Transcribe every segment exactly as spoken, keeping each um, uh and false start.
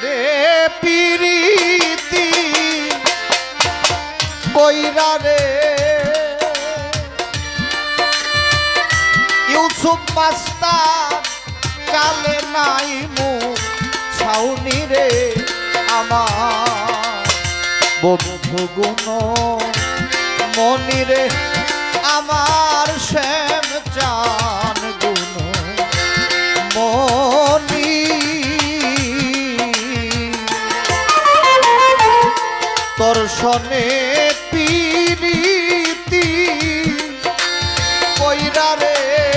রে পিরিতি কইরা রে ইউসুফ মাস্টার কালে নাই মুখ ছাউনি রে আমার বন্ধু গুণ মনি রে আমার শ্যাম চান গুণ মনি তোর সনে পিরিতি কইরা রে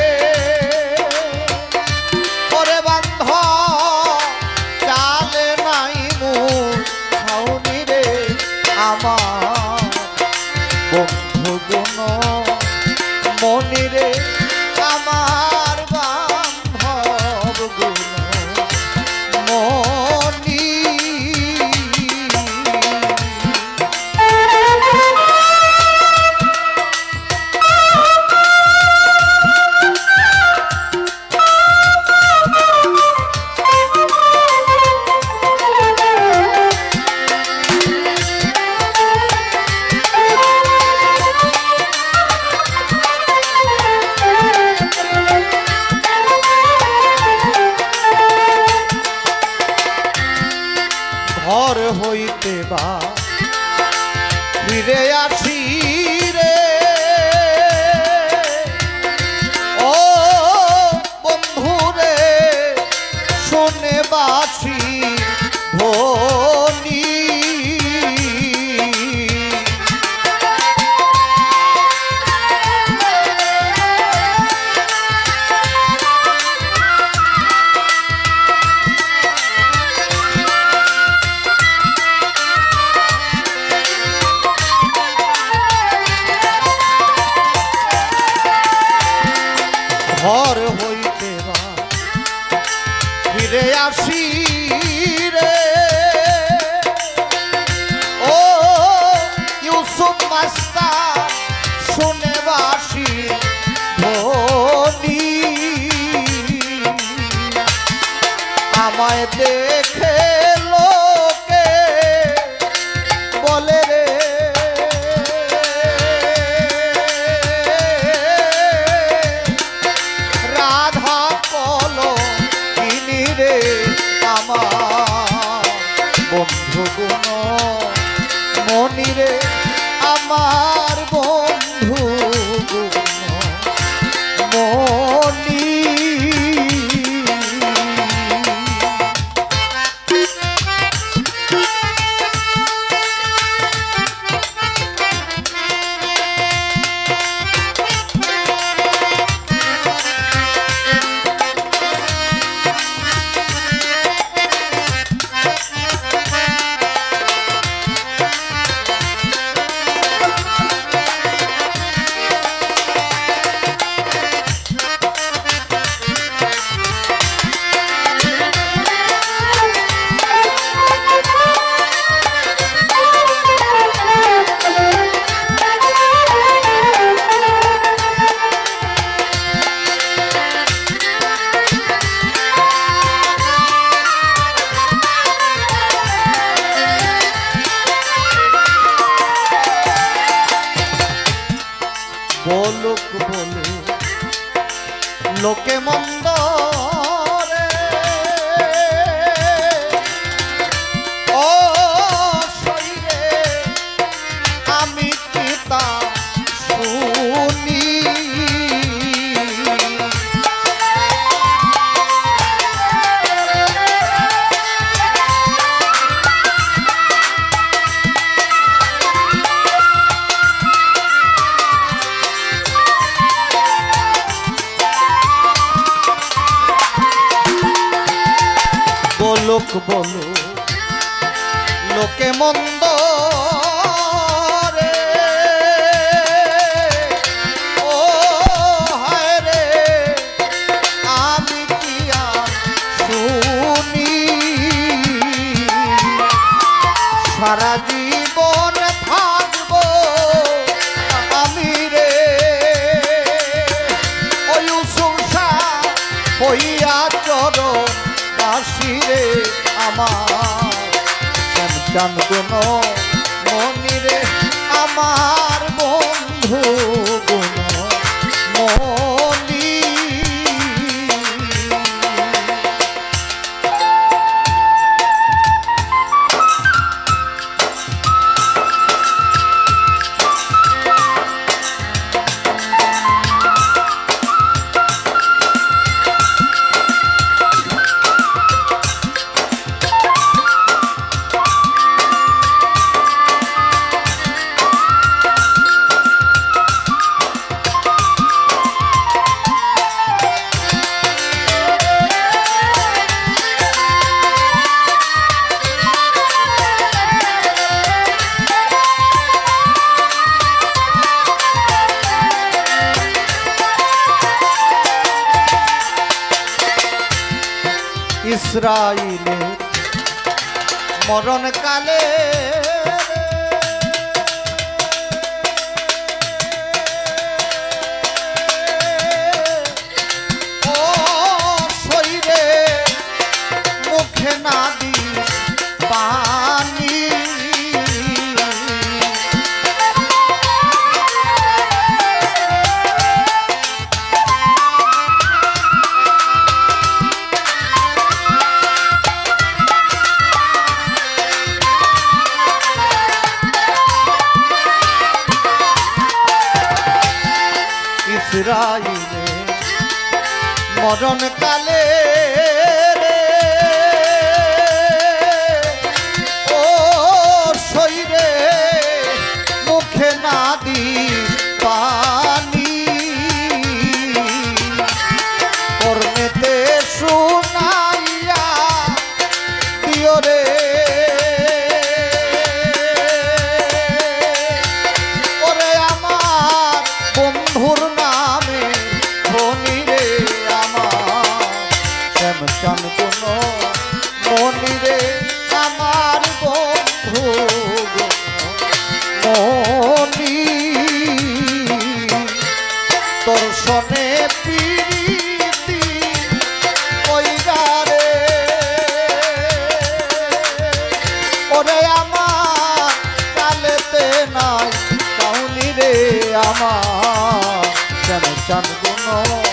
ওরে বান্ধ চালে নাই মুখ ছাউনি রে আমার বন্ধু গুণ মনি রে আমার বান্ধব গুণ মনি ঘর হইতে বা ফিরে আসি রে ও বন্ধু রে শোনে বাসি ধ্বনি ঘর হইতে বা ফিরে আসি রে ও ইউসুফ মাস্টার শুনে বাসি ধ্বনি আমায় দেখে লোকে বলে রে বন্ধু গুণ মনি রে আমার বন্ধু গুণ মনি বলুক বলুক লোকে মন্দ রে ও শরীরে আমি কি তা শুনি লোক বলো লোকে মন্দ রে ও হায় রে আমি কি আর শুনি সারা জীবন থাকবো আমি রে ওই সংসার হইয়া চরণ বাসি রে আমার শ্যামচান গুণ মনিরে আমার বন্ধু গুণ মনি। ইসরাইলে মরণ কালে ও শরীরে মুখে না দিস পানি ইসরাইলে মরণ কালে ও শরীরে মুখে না দিস পানি কর্মেতে শুনাইয়া দিও রে ওরে আমার বন্ধুর নামে ধনী রে আমার শ্যামচান গুণ মনিরে আমার বন্ধু মনি। তোর সনে প্রীতি কইরা রে ওরে আমার চালেতে নাই কাউনি রে আমার শ্যামচান গুণ